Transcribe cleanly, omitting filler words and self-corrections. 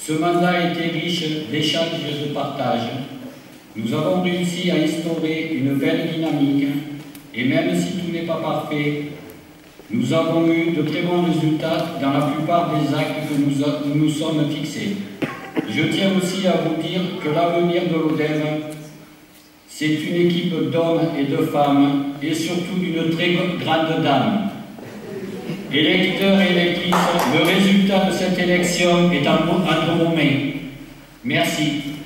Ce mandat a été riche d'échanges et de partage. Nous avons réussi à instaurer une belle dynamique et même si tout n'est pas parfait, nous avons eu de très bons résultats dans la plupart des actes que nous nous sommes fixés. Je tiens aussi à vous dire que l'avenir de l'ODEV, c'est une équipe d'hommes et de femmes et surtout d'une très grande dame. Électeurs et électrices, le résultat de cette élection est entre vos mains. Merci.